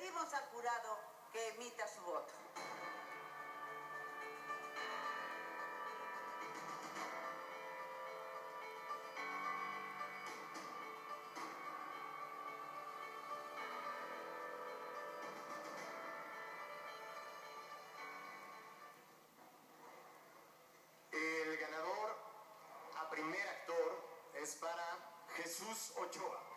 pedimos al jurado que emita su voto. El ganador a primer actor es para Jesús Ochoa.